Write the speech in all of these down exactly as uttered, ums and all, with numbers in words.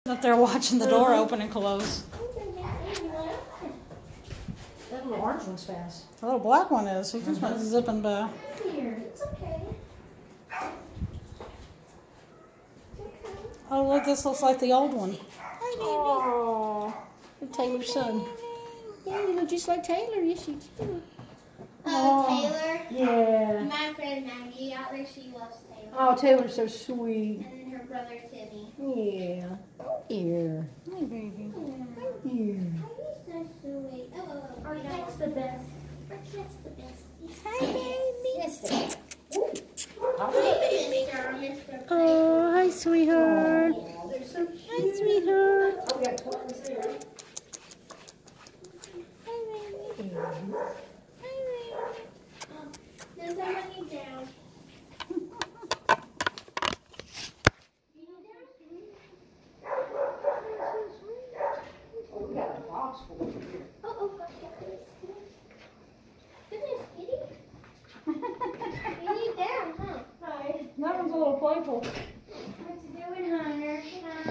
Up there watching the door uh-huh. open and close. That little orange one's fast. The little black one is. He just mm-hmm. went zipping by. Here, it's okay. Oh, look, this looks like the old one. Hi, baby. Oh, Taylor's son. Yeah, you look just like Taylor. Yes, you do. Oh, Taylor? Yeah. My friend Maggie out there, she loves Taylor. Oh, Taylor's so sweet. And then her brother Timmy. Yeah. Oh, here. Hi, baby. Oh, here. He's so sweet. Oh, oh, oh. Oh, that's the best. That's the best. Hi, baby. Yes, Oh, hi, sweetheart. Oh, they're so cute. Hi, sweetheart. Oh, we got twins there. Hi, baby. Hi, baby. There's somebody down. Oh, we got a box full of here. Oh, oh, gosh, goodness, kitty. You need down, huh? Hi. That one's a little playful. What's it doing, Hunter?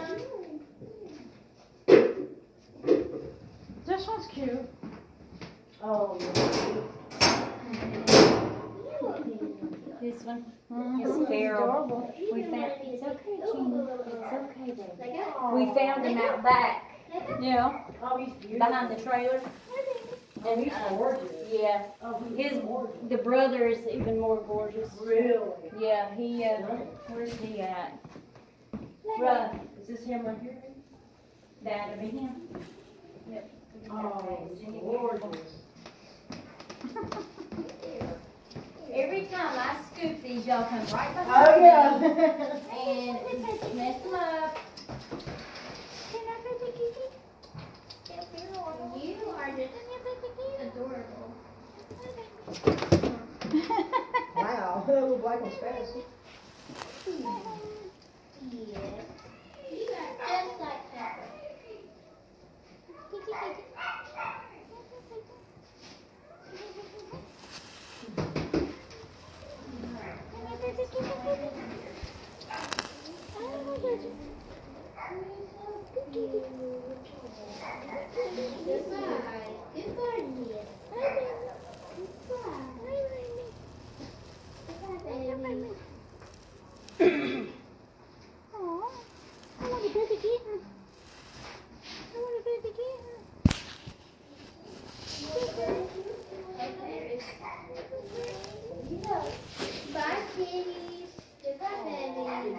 Um, This one's cute. Oh, yeah. This one Mm-hmm. is feral. Adorable. We found it's okay, Jeannie. It's okay, baby. Like that? We found him out back Yeah. Oh, he's beautiful. behind the trailer. And he's gorgeous. Yeah. Oh, he's His gorgeous. the brother is even more gorgeous. Really? Yeah, he uh where's he at? Right. Is this him right here? That'll be him. Yep. Oh, he's gorgeous. Every time I scoop these, y'all come right behind Oh, yeah. me and mess them up. You are just adorable. Wow, that little black one's fast. Yeah. You are just like Pepper. Goodbye. Goodbye, Mia. Aw, I want a baby kitten. I want a baby kitten. Bye, kitties. Goodbye, baby.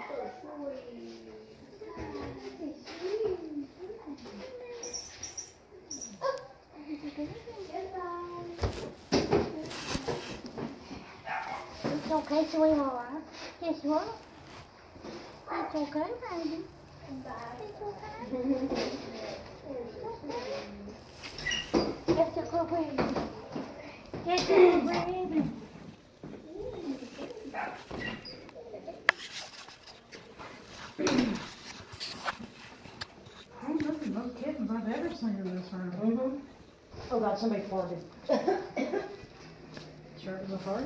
It's okay, sweetheart. Yes, you are. It's okay, baby. It's okay. That's a good baby. That's a good baby. I'm looking at most kittens I've ever seen in this room. Mm-hmm. Oh, God, somebody farted. Sure it was a fart?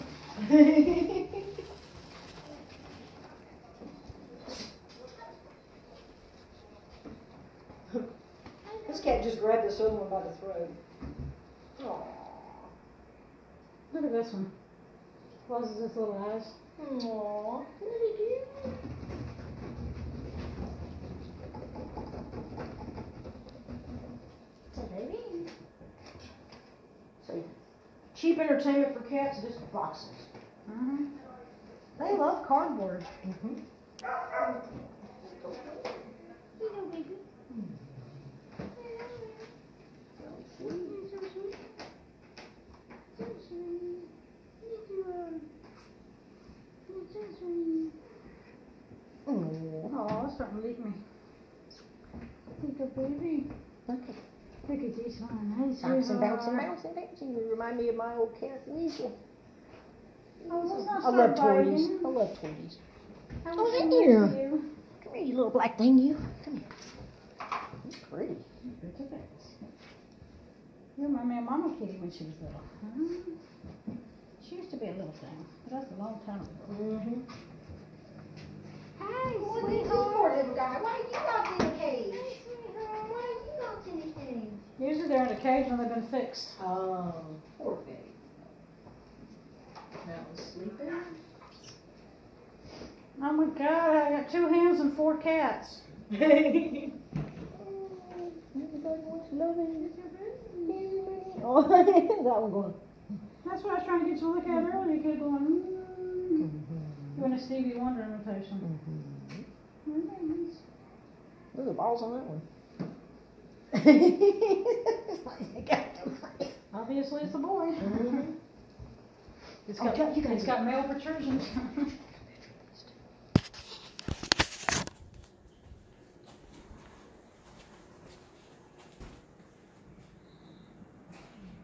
This cat just grabbed this other one by the throat. Aww. Look at this one. Closes its little eyes. Aww. Baby. So, cheap entertainment for cats, just boxes. Mm-hmm. They love cardboard. Mm-hmm. You know, baby. Oh, it's starting to leak me. Think of baby. Okay. Look at this one. Nice. Bouncing, bouncing, bouncing, bouncing. You remind me of my old cat, Lisa. Oh, let's not I love start toys. biting. I love toys. I Oh, wish I in knew here. you. Come here, you little black thing, you. Come here. You're pretty. Look at this. You remind me of Mama Kitty when she was little. Huh? She used to be a little thing, but that's a long time ago. Mm-hmm. Hi, What sweetheart. poor little guy. Why are you not in the cage? there in a cage when they've been fixed. Oh, poor baby. That was sleeping. Oh my God, I got two hens and four cats. Everybody wants loving. Oh, that one going. That's what I was trying to get you to look at earlier. You could go, mm. Doing a Stevie Wonder imitation. Mm-hmm. Look at the balls on that one. Obviously, it's a boy. Mm-hmm. It's Oh, got, you got- you got it's it. got male protrusions.